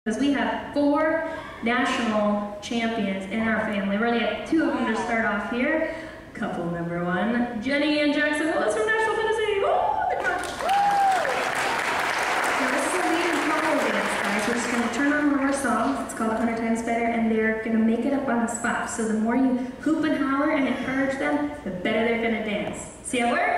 Because we have 4 national champions in our family. We're going to get 2 of them to start off here. Couple number 1, Jenny and Jackson Willis from Nashville, Tennessee. So this is a lead and follow dance, guys. We're just going to turn on one of our songs. It's called 100 Times Better, and they're going to make it up on the spot. So the more you hoop and holler and encourage them, the better they're going to dance. See how it works?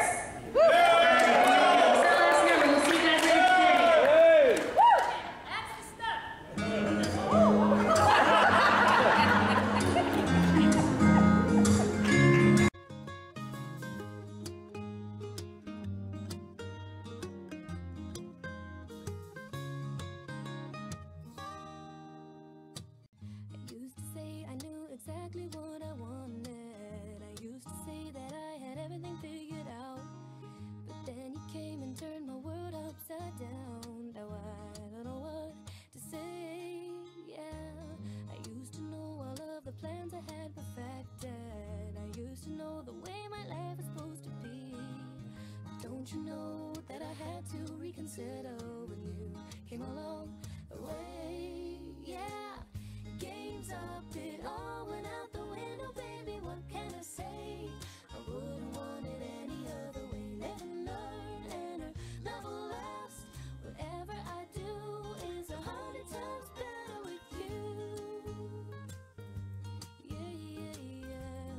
Exactly what I wanted. I used to say that I had everything figured out, but then you came and turned my world upside down. Now I don't know what to say. Yeah, I used to know all of the plans I had perfected. I used to know the way my life was supposed to be. But don't you know that I had to reconsider when you came along the way? Yeah. Games up, it all went out the window, baby, what can I say? I wouldn't want it any other way. Live and learn, enter, level last. Whatever I do is 100 times better with you. Yeah, yeah, yeah.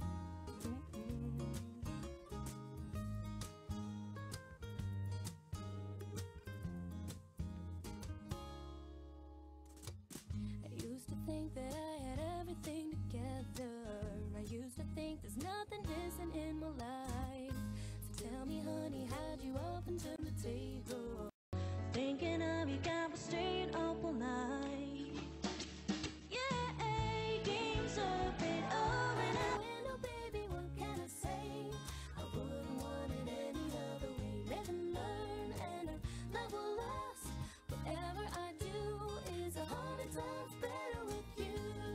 I used to think that I had everything together. I used to think there's nothing missing in my life. So tell me, honey, how'd you up and turn the table? Thinking of you got me staying up all night. Yeah, games up and over and out. Window, baby, what can I say? I wouldn't want it any other way. Live and learn and level last. Whatever I do is 100 times better with you.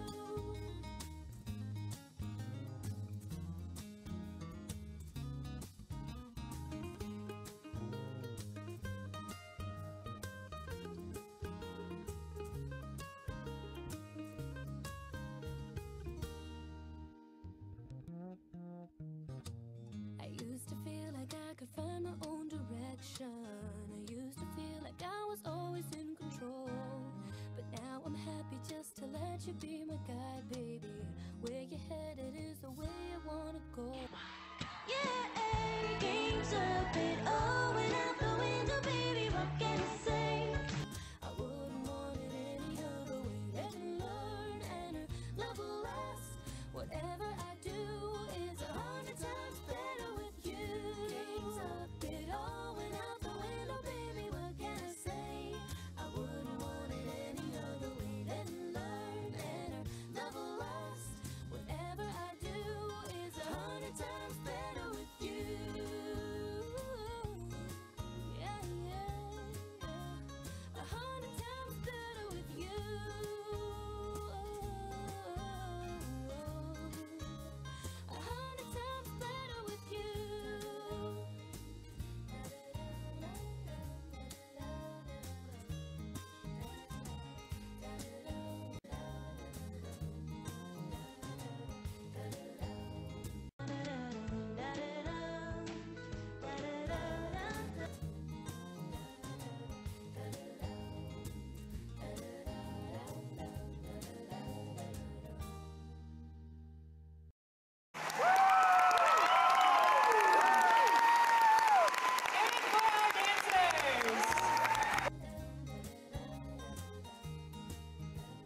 I used to feel like I could find my own direction. I used to feel like I was always in control. But now I'm happy just to let you be my guide, baby. Where you're headed is the way I wanna go. Yeah, games up, it all went out.